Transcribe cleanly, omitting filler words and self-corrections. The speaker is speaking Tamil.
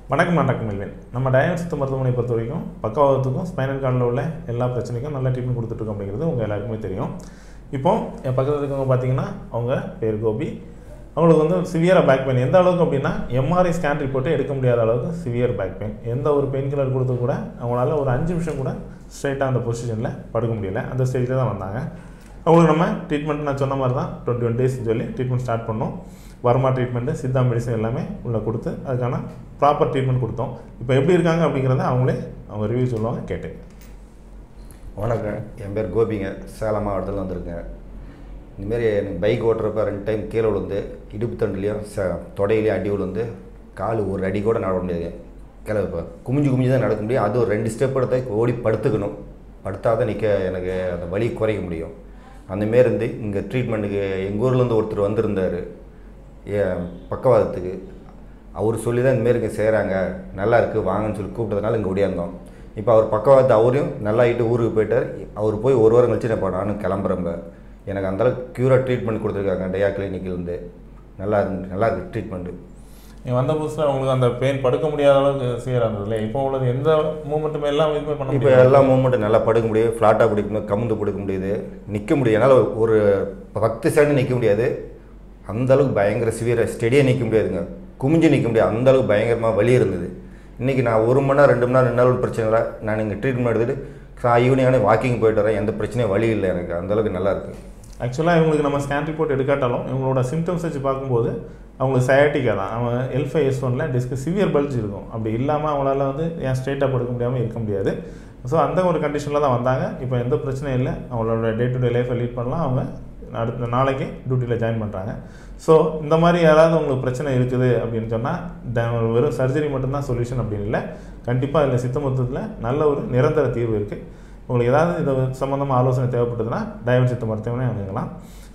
வணக்கம் Dr.Melwin. நம்ம டயாவின் சித்த மருத்துவமனை பொறுத்த வரைக்கும் பக்கவாதத்துக்கும் ஸ்பைனல் கார்டில் உள்ள எல்லா பிரச்சனைக்கும் நல்ல ட்ரீட்மெண்ட் கொடுத்துட்ருக்கோம் அப்படிங்கிறது உங்கள் எல்லாருக்குமே தெரியும். இப்போ என் பக்கத்தில் இருக்கவங்க பார்த்தீங்கன்னா அவங்க பேர் கோபி. அவங்களுக்கு வந்து சிவியராக பேக் பெயின் எந்த அளவுக்கு அப்படின்னா எம்ஆர்ஐ ஸ்கேன் ரிப்போர்ட்டே எடுக்க முடியாத அளவுக்கு சிவியர் பேக் பெயின். எந்த ஒரு பெயின் கில்லர் கொடுத்து கூட அவங்களால ஒரு 5 நிமிஷம் கூட ஸ்ட்ரைட்டாக அந்த பொசிஷனில் படுக்க முடியல. அந்த ஸ்டேஜில் தான் வந்தாங்க. அவங்களுக்கு நம்ம ட்ரீட்மெண்ட் நான் சொன்ன மாதிரி தான் 21 days சொல்லி ட்ரீட்மெண்ட் ஸ்டார்ட் பண்ணோம். வர்மா ட்ரீட்மெண்ட்டு சித்தா மெடிசன் எல்லாமே உள்ளே கொடுத்து அதுக்கான ப்ராப்பர் ட்ரீட்மெண்ட் கொடுத்தோம். இப்போ எப்படி இருக்காங்க அப்படிங்கிறத அவங்க ரிவ்யூ சொல்லுவாங்க கேட்டு. வணக்கம், என் பேர் கோபிங்க, சேலம் மாவட்டத்தில் வந்திருக்கேன். இந்தமாரி எனக்கு பைக் ஓட்டுறப்ப 2 டைம் கீழே விழுந்து இடுப்பு தண்டுலேயும் தொடையிலையும் அடி விழுந்து கால் ஒரு அடி கூட நட முடியாது. இப்போ குமிஞ்சு தான் நடக்க முடியும். அது ஒரு 2 ஸ்டெப் எடுத்து ஓடி படுத்துக்கணும். படுத்தாதான் எனக்கு அந்த வலி குறைக்க முடியும். அந்தமாரி இருந்து இங்கே ட்ரீட்மெண்ட்டுக்கு எங்கள் ஊர்லேருந்து ஒருத்தர் வந்திருந்தார் பக்கவாதத்துக்கு. அவர் சொல்லி தான் இந்தமாரி இங்கே செய்கிறாங்க, நல்லா இருக்குது வாங்கன்னு சொல்லி கூப்பிட்டதுனால இங்கே ஓடியாந்தோம். இப்போ அவர் பக்கவாதத்தை அவரையும் நல்லாகிட்டு ஊருக்கு போயிட்டார். அவர் போய் 1 வாரம் கழிச்சு நான் நானும் கிளம்புறேங்க. எனக்கு அந்தளவுக்கு க்யூராக ட்ரீட்மெண்ட் கொடுத்துருக்காங்க டயா கிளினிக்கிலேருந்து. நல்லா இருக்குது ட்ரீட்மெண்ட்டு. நீங்கள் வந்த புதுசில் அவங்களுக்கு அந்த பெயின் படுக்க முடியாத அளவுக்கு சிவியராக இருந்தது இல்லை? இப்போ உள்ளது எந்த மூமெண்ட்டுமே எல்லாம் இதுவுமே பண்ண முடியும். இப்போ எல்லா மூமெண்ட்டும் நல்லா படுக்க முடியும், ஃப்ளாட்டாக பிடிக்கணும், கமுந்து படுக்க முடியுது, நிற்க முடியும். என்னால் ஒரு 10 செகண்ட் நிற்க முடியாது. அந்தளவுக்கு பயங்கர சிவியராக ஸ்டெடியாக நிற்க முடியாதுங்க, குமிஞ்சு நிற்க முடியாது. அந்தளவுக்கு பயங்கரமாக வலி இருந்தது. இன்றைக்கி நான் 1 மணி நேரம் 2 மணி நேரம் நின்னாலும் பிரச்சனை இல்லை. நான் இங்கே ட்ரீட்மெண்ட் எடுத்துகிட்டு ஈவினிங்கான வாக்கிங் போய்ட்டு வரேன். எந்த பிரச்சனையும் வலி இல்லை எனக்கு. அந்தளவுக்கு நல்லா இருக்குது. ஆக்சுவலாக இவங்களுக்கு நம்ம ஸ்கேன் ரிப்போர்ட் எடுக்காட்டாலும் இவங்களோட சிம்டம்ஸ் வச்சு பார்க்கும்போது அவங்களுக்கு சயாட்டிக்கா தான். அவங்க L5S1 டிஸ்க் சிவியர் பல்ஜ் இருக்கும். அப்படி இல்லாமல் அவங்களால வந்து ஏன் ஸ்ட்ரெயிட்டாக படுக்க முடியாமல் இருக்க முடியாது. ஸோ அந்த ஒரு கண்டிஷனில் தான் வந்தாங்க. இப்போ எந்த பிரச்சனையும் இல்லை. அவங்களோட டே டு டே லைஃப்பை லீட் பண்ணலாம். அவங்க அடுத்த நாளைக்கு டியூட்டியில் ஜாயின் பண்ணுறாங்க. ஸோ இந்த மாதிரி யாராவது உங்களுக்கு பிரச்சனை இருக்குது அப்படின்னு சொன்னால் வெறும் சர்ஜரி மட்டும்தான் சொல்யூஷன் அப்படின்னு இல்லை. கண்டிப்பாக இதில் சித்த மருத்துவத்தில் நல்ல ஒரு நிரந்தர தீர்வு இருக்குது. உங்களுக்கு ஏதாவது இது சம்மந்தமாக ஆலோசனை தேவைப்பட்டதுன்னா டயாவின் சித்த மருத்துவமனை அணுகலாம்.